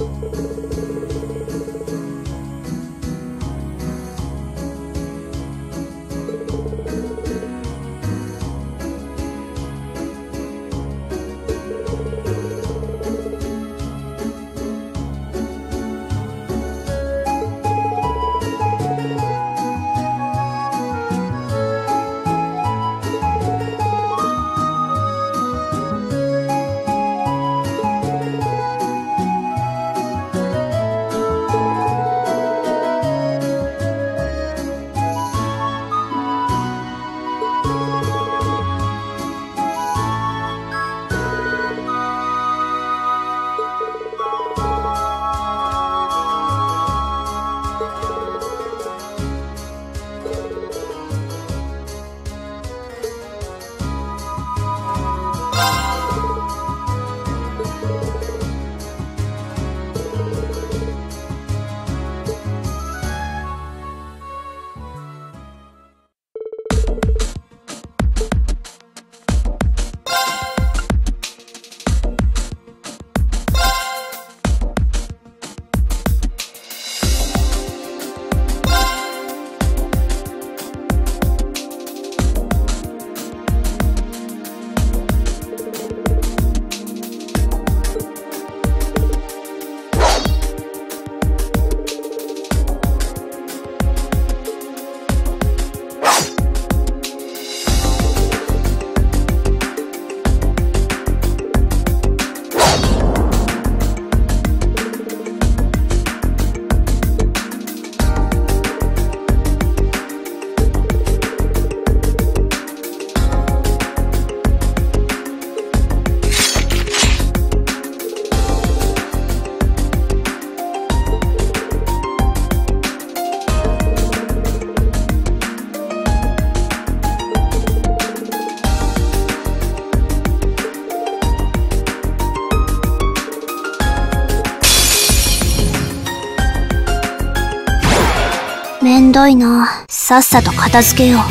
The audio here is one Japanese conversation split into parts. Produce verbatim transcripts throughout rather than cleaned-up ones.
めんどいな。さっさと片付けよう。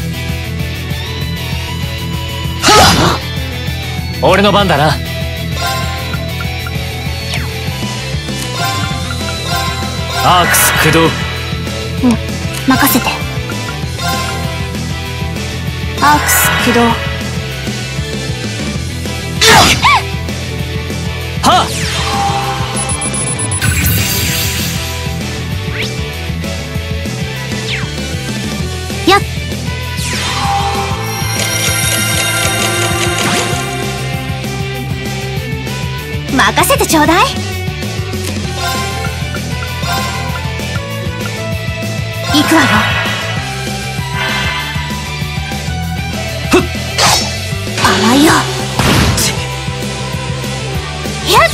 俺の番だな。アークス駆動。 うん、任せて。アークス駆動。 はっ。 やっ。任せてちょうだい。行くわよ。 ふっ。 甘いよ。やっ。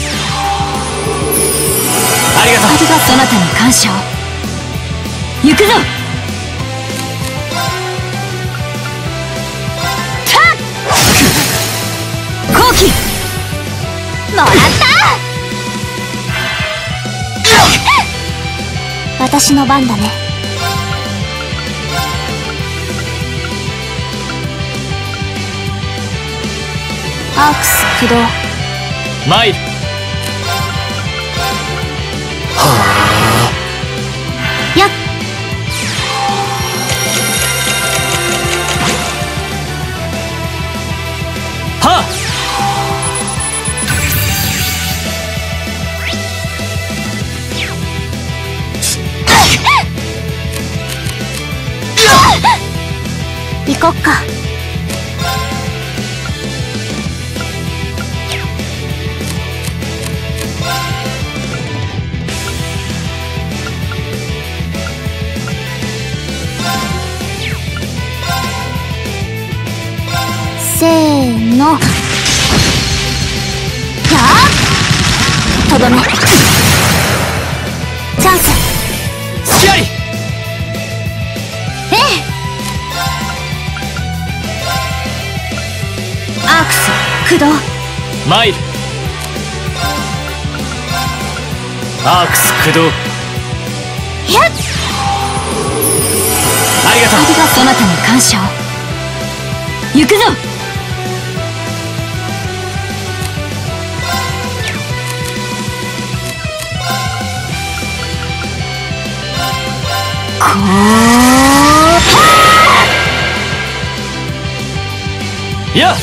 ありがとう。 ありがとう。そなたに感謝を。行くぞ。好機もらった。私の番だね。アークス駆動。 参る。 やっ。 はっ。行こっか。せーの。やーとどめ。チャンス。 隙あり。 ええ。アークス駆動。 参る。アークス駆動。 やっ。 ありがとう。 ありがとう。そなたに感謝を。行くぞ。 いや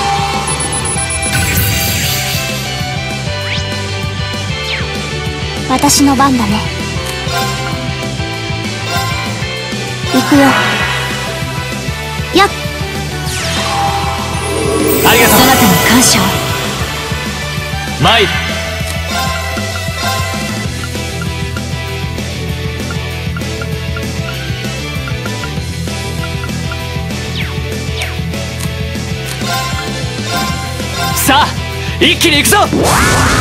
私の番だね。行くよ。やっ、 ありがとう。 そなたに感謝を。 参る。さあ一気に行くぞ。 心得た。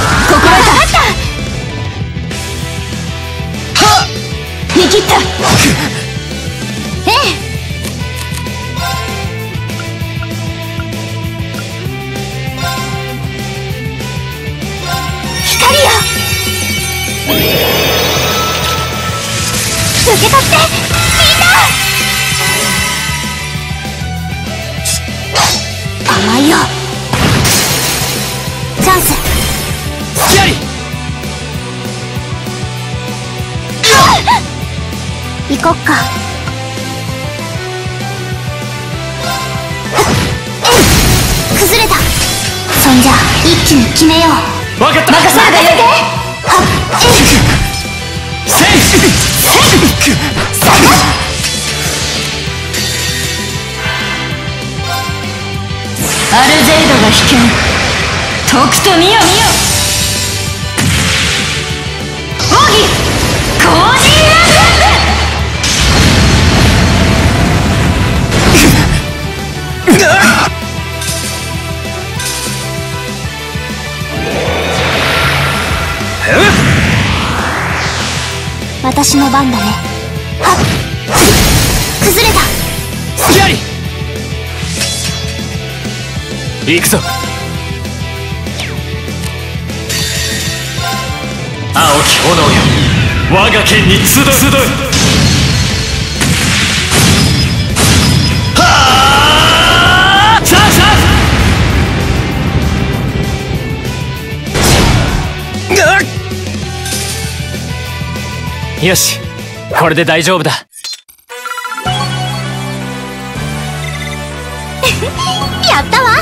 見切った。ええ。光よ、受け取ってみんな。甘いよ。チャンス。 隙あり。 行こっか。崩れた。そんじゃ一気に決めよう。 分かった。 任せるがよい。はっ、えい。 せいせいさあ、アルゼイドが危険。とくと見よ見よ。奥義コーディアン私の番だね。はっ、崩れた。 隙あり。行くぞ。青き炎よ、我が剣に集う。集う。はあ、さあさあ。よし、これで大丈夫だ。 やったわ。